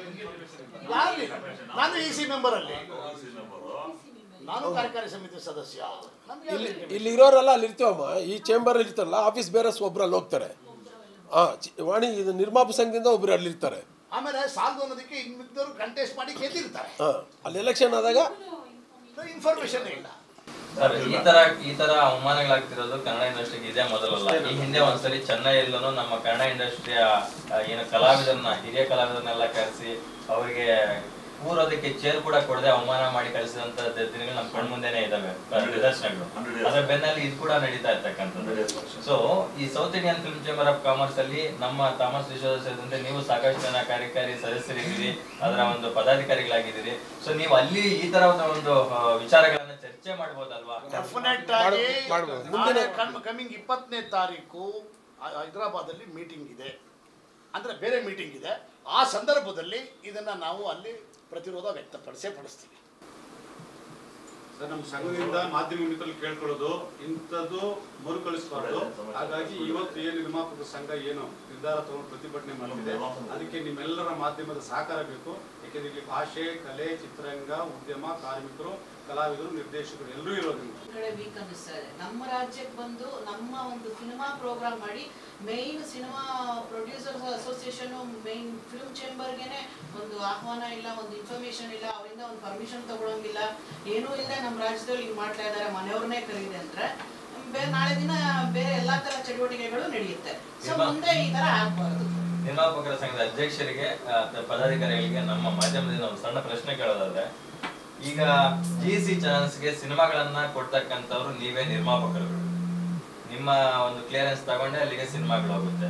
ನಾನು EC member ಅಲ್ಲಿ, ನಾನು ಕಾರ್ಯಕಾರಿ ಸಮಿತಿ ಸದಸ್ಯ. ಇಲ್ಲಿ ಇರೋರೆಲ್ಲ ಅಲ್ಲಿ ಇರ್ತೀವಮ್ಮ, ಈ ಚೇಂಬರ್ ಇರ್ತಾರಲ್ಲ, ಆಫೀಸ್ ಬೇರೆ ಒಬ್ರಲ್ಲಿ ಹೋಗ್ತಾರೆ. ವಾಣಿ ಇದು ನಿರ್ಮಾಪ ಸಂಘದಿಂದ ಒಬ್ರು ಅಲ್ಲಿ ಇರ್ತಾರೆ. ಆಮೇಲೆ ಸಾಲದು ಅನ್ನೋದಕ್ಕೆ ಇನ್ನಿದ್ದವರು ಕಂಟೆಸ್ಟ್ ಮಾಡಿ ಗೆದ್ದಿರ್ತಾರೆ. ಅಲ್ಲಿ ಎಲೆಕ್ಷನ್ ಆದಾಗ ಇನ್ಫಾರ್ಮೇಶನ್ ಇಲ್ಲ. ಈ ತರ ಅವಮಾನಗಳಾಗ್ತಿರೋದು ಕನ್ನಡ ಇಂಡಸ್ಟ್ರಿಗೆ ಇದೇ ಮೊದಲಲ್ಲ. ಈ ಹಿಂದೆ ಒಂದ್ಸರಿ ಚೆನ್ನೈಯಲ್ಲೂ ನಮ್ಮ ಕನ್ನಡ ಇಂಡಸ್ಟ್ರಿಯ ಏನು ಕಲಾವಿದರನ್ನ, ಹಿರಿಯ ಕಲಾವಿದರನ್ನೆಲ್ಲ ಕರೆಸಿ ಅವರಿಗೆ ಕೂರೋದಕ್ಕೆ ಚೇರ್ ಕೂಡ ಕೊಡದೆ ಅವಮಾನ ಮಾಡಿ ಕಳಿಸಿದಂತ ದಿನಗಳು ನಮ್ಮ ಕಣ್ಣ ಮುಂದೆನೆ ಇದಾವೆ, ನಿದರ್ಶನಗಳು. ಅದರ ಬೆನ್ನಲ್ಲಿ ಇದು ಕೂಡ ನಡೀತಾ ಇರ್ತಕ್ಕಂಥದ್ದು. ಸೊ ಈ south Indian film chamber of commerce ಅಲ್ಲಿ ನಮ್ಮ ಥಾಮಸ್ ವಿಶ್ವೇಶ್ವರ ಸೇರಿದಂತೆ ನೀವು ಸಾಕಷ್ಟು ಜನ ಕಾರ್ಯಕಾರಿ ಸದಸ್ಯರಿದ್ದೀರಿ, ಅದರ ಒಂದು ಪದಾಧಿಕಾರಿಗಳಾಗಿದ್ದೀರಿ. ಸೊ ನೀವು ಅಲ್ಲಿ ಈ ತರ ಒಂದು ವಿಚಾರಗಳನ್ನ ಚರ್ಚೆ ಮಾಡಬಹುದಲ್ವಾ? ಡೆಫಿನೆಟ್ ಆಗಿ ಕಮಿಂಗ್ 20ನೇ ತಾರೀಕು ಹೈದರಾಬಾದ್ ಅಲ್ಲಿ ಮೀಟಿಂಗ್ ಇದೆ, ಅಂದ್ರೆ ಬೇರೆ ಮೀಟಿಂಗ್ ಇದೆ. ಆ ಸಂದರ್ಭದಲ್ಲಿ ಇದನ್ನ ನಾವು ಅಲ್ಲಿ ಪ್ರತಿರೋಧ ವ್ಯಕ್ತಪಡಿಸ್ತೀವಿ. ಸರ್, ನಮ್ಮ ಸಂಘದಿಂದ ಮಾಧ್ಯಮ ಮಿತ್ರರಲ್ಲಿ ಕೇಳ್ಕೊಳ್ಳೋದು ಇಂಥದ್ದು ಮರುಕಳಿಸಬಾರ್ದು. ಹಾಗಾಗಿ ಇವತ್ತು ಏನು ನಿರ್ಮಾಪಕರ ಸಂಘ ಏನು ನಿರ್ಧಾರ ತಗೊಂಡು ಪ್ರತಿಭಟನೆ ಮಾಡಿದೆ, ಅದಕ್ಕೆ ನಿಮ್ಮೆಲ್ಲರ ಮಾಧ್ಯಮದ ಸಹಕಾರ ಬೇಕು. ಯಾಕೆಂದ್ರೆ ಇಲ್ಲಿ ಭಾಷೆ, ಕಲೆ, ಚಿತ್ರರಂಗ, ಉದ್ಯಮ, ಕಾರ್ಮಿಕರು, ಕಲಾವಿದರು, ನಿರ್ದೇಶಕರು ಎಲ್ಲರೂ ಇರೋದ್ರಿಂದ ವೀಕ್ ಅನ್ನಿಸ್ತಾ ಇದೆ. ನಮ್ಮ ರಾಜ್ಯಕ್ಕೆ ಬಂದು ನಮ್ಮ ಒಂದು ಸಿನಿಮಾ ಪ್ರೋಗ್ರಾಮ್ ಮಾಡಿ main cinema producers association, main film ಚೇಂಬರ್ಗೆನೆ ಒಂದು ಆಹ್ವಾನ ಇಲ್ಲ, ಒಂದು ಇನ್ಫಾರ್ಮೇಶನ್ ಇಲ್ಲ, ಅವರಿಂದ ಒಂದು ಪರ್ಮಿಷನ್ ತಗೊಳಂಗಿಲ್ಲ, ಏನೂ ಇಲ್ಲ. ನಮ್ಮ ರಾಜ್ಯದಲ್ಲಿ ಹಿಂಗೆ ಮಾಡ್ತಾ ಇದ್ದಾರೆ, ಮನೆಯವ್ರನ್ನೇ ಕರೀದೆ ಅಂದ್ರೆ ನಾಳೆ ದಿನ ಬೇರೆ ಎಲ್ಲಾ ತರ ಚಟುವಟಿಕೆಗಳು ನಡೆಯುತ್ತೆ. ಸೊ ಮುಂದೆ ಈ ತರ ಆಗ್ಬಾರ್ದು. ನಿರ್ಮಾಪಕರ ಸಂಘದ ಅಧ್ಯಕ್ಷರಿಗೆ, ಪದಾಧಿಕಾರಿಗಳಿಗೆ ನಮ್ಮ ಮಾಧ್ಯಮದಿಂದ ಒಂದು ಸಣ್ಣ ಪ್ರಶ್ನೆ ಕೇಳೋದಾದ್ರೆ, ಈಗ GC ಚಾನೆಲ್ಸ್ಗೆ ಸಿನಿಮಾಗಳನ್ನ ಕೊಡ್ತಕ್ಕಂಥವ್ರು ನೀವೇ ನಿರ್ಮಾಪಕರು. ನಿಮ್ಮ ಒಂದು ಕ್ಲಿಯರೆನ್ಸ್ ತಗೊಂಡೆ ಅಲ್ಲಿಗೆ ಸಿನಿಮಾಗಳು ಹೋಗುತ್ತೆ.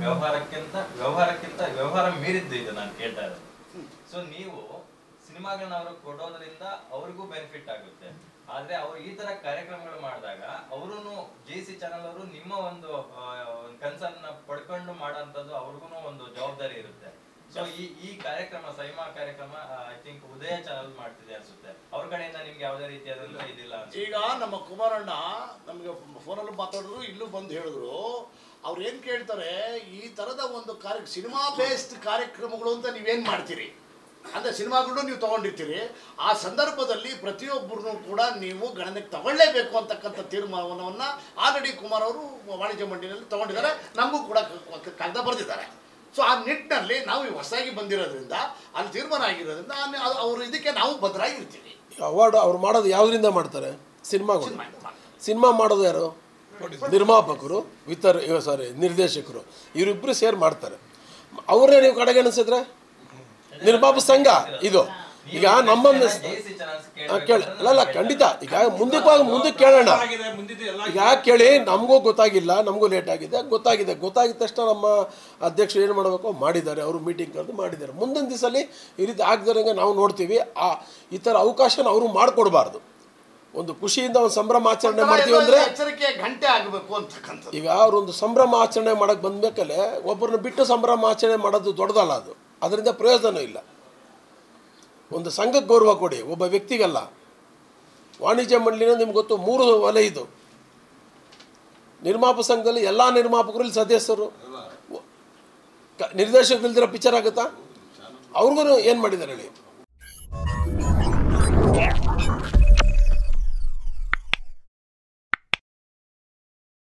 ವ್ಯವಹಾರ ಮೀರಿದ್ದು ಇದು ನಾನು ಕೇಳ್ತಾ ಇರೋದು. ಸೊ ನೀವು ಸಿನಿಮಾಗಳನ್ನ ಅವ್ರಿಗೆ ಕೊಡೋದ್ರಿಂದ ಅವ್ರಿಗೂ ಬೆನಿಫಿಟ್ ಆಗುತ್ತೆ. ಆದ್ರೆ ಅವ್ರು ಈ ತರ ಕಾರ್ಯಕ್ರಮಗಳು ಮಾಡಿದಾಗ ಅವರು GC ಚಾನೆಲ್ ಅವರು ನಿಮ್ಮ ಒಂದು ಕನ್ಸರ್ನ್ ಪಡ್ಕೊಂಡು ಮಾಡೋಂಥದ್ದು ಅವ್ರಿಗೂ ಒಂದು ಜವಾಬ್ದಾರಿ ಇರುತ್ತೆ. ಸೊ ಈ ಕಾರ್ಯಕ್ರಮ, ಸೈಮಾ ಕಾರ್ಯಕ್ರಮ ಐ ಥಿಂಕ್ ಉದಯ ಚಾನಲ್ ಮಾಡ್ತಿದೆ ಅನ್ಸುತ್ತೆ. ಅವ್ರ ಕಡೆಯಿಂದ ನಿಮ್ಗೆ ಯಾವುದೇ ರೀತಿಯಾದ ಇದಿಲ್ಲ? ಈಗ ನಮ್ಮ ಕುಮಾರಣ್ಣ ನಮ್ಗೆ ಫೋನಲ್ಲಿ ಮಾತಾಡಿದ್ರು, ಇಲ್ಲೂ ಬಂದು ಹೇಳಿದ್ರು. ಅವ್ರು ಏನ್ ಕೇಳ್ತಾರೆ, ಈ ತರದ ಒಂದು ಸಿನಿಮಾ ಬೇಸ್ಡ್ ಕಾರ್ಯಕ್ರಮಗಳು ಅಂತ ನೀವೇನ್ ಮಾಡ್ತೀರಿ ಅಂದ್ರೆ ಸಿನಿಮಾಗಳನ್ನು ನೀವು ತಗೊಂಡಿರ್ತೀರಿ. ಆ ಸಂದರ್ಭದಲ್ಲಿ ಪ್ರತಿಯೊಬ್ಬರನ್ನು ಕೂಡ ನೀವು ಗಣನೆಗೆ ತಗೊಳ್ಳೇಬೇಕು ಅಂತಕ್ಕಂಥ ತೀರ್ಮಾನವನ್ನ ಆಲ್ರೆಡಿ ಕುಮಾರ್ ಅವರು ವಾಣಿಜ್ಯ ಮಂಡಳಿಯಲ್ಲಿ ತಗೊಂಡಿದ್ದಾರೆ, ನಮಗೂ ಕೂಡ ಕಾಗದ ಬರೆದಿದ್ದಾರೆ. ಸೊ ಆ ನಿಟ್ಟಿನಲ್ಲಿ ನಾವು ಹೊಸದಾಗಿ ಬಂದಿರೋದ್ರಿಂದ, ಅಲ್ಲಿ ತೀರ್ಮಾನ ಆಗಿರೋದ್ರಿಂದ ಅವರು ಇದಕ್ಕೆ ನಾವು ಬದ್ಧರಾಗಿರ್ತೀವಿ. ಅವಾರ್ಡ್ ಅವ್ರು ಮಾಡೋದು ಯಾವುದರಿಂದ ಮಾಡ್ತಾರೆ? ಸಿನಿಮಾಗಳು. ಸಿನಿಮಾ ಮಾಡೋದು ಯಾರು? ನಿರ್ಮಾಪಕರು, ನಿರ್ದೇಶಕರು, ಇವರಿಬ್ಬರು ಸೇರಿ ಮಾಡ್ತಾರೆ. ಅವರೇ ನೀವು ಕಡೆಗಣಿಸಿದ್ರೆ ನಿರ್ಮಾಪ ಸಂಘ ಇದು. ಈಗ ನಮ್ಮನ್ನು ಕೇಳಲ್ಲ, ಖಂಡಿತ. ಈಗ ಮುಂದಕ್ಕೆ ಕೇಳೋಣ. ಈಗ ಕೇಳಿ, ನಮಗೂ ಗೊತ್ತಾಗಿಲ್ಲ, ನಮಗೂ ಲೇಟ್ ಆಗಿದೆ, ಗೊತ್ತಾಗಿದ ತಕ್ಷಣ ನಮ್ಮ ಅಧ್ಯಕ್ಷರು ಏನು ಮಾಡಬೇಕು ಮಾಡಿದ್ದಾರೆ, ಅವರು ಮೀಟಿಂಗ್ ಕರೆದು ಮಾಡಿದ್ದಾರೆ. ಮುಂದಿನ ದಿವಸದಲ್ಲಿ ಈ ರೀತಿ ಆಗದಿರಂಗೆ ನಾವು ನೋಡ್ತೀವಿ. ಈ ಥರ ಅವಕಾಶನ ಅವರು ಮಾಡಿಕೊಡ್ಬಾರ್ದು. ಒಂದು ಖುಷಿಯಿಂದ ಒಂದು ಸಂಭ್ರಮಾಚರಣೆ ಮಾಡ್ತೀವಿ ಅಂದರೆ ಗಂಟೆ ಆಗಬೇಕು ಅಂತಕ್ಕಂಥದ್ದು. ಈಗ ಅವರೊಂದು ಸಂಭ್ರಮಾಚರಣೆ ಮಾಡೋಕ್ಕೆ ಬಂದಬೇಕಲ್ಲೇ ಒಬ್ಬರನ್ನ ಬಿಟ್ಟು ಸಂಭ್ರಮಾಚರಣೆ ಮಾಡೋದು ದೊಡ್ಡದಲ್ಲ. ಅದು ಅದರಿಂದ ಪ್ರಯೋಜನ ಇಲ್ಲ. ಒಂದು ಸಂಘಕ್ಕೆ ಗೌರವ ಕೊಡಿ, ಒಬ್ಬ ವ್ಯಕ್ತಿಗಲ್ಲ. ವಾಣಿಜ್ಯ ಮಂಡಳಿನ ನಿಮ್ಗೆ ಗೊತ್ತು, 3 ವಲಯ ಇದು. ನಿರ್ಮಾಪ ಸಂಘದಲ್ಲಿ ಎಲ್ಲ ನಿರ್ಮಾಪಕರಲ್ಲಿ ಸದಸ್ಯರು. ನಿರ್ದೇಶಕರಿಲ್ದಿರೋ ಪಿಕ್ಚರ್ ಆಗುತ್ತಾ? ಅವ್ರಿಗೂ ಏನು ಮಾಡಿದ್ದಾರೆ ಹೇಳಿ?